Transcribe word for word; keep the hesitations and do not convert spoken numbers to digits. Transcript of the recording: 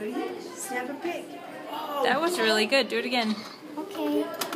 Ready? Snap a pic. Oh, That was really good. Do it again. Okay.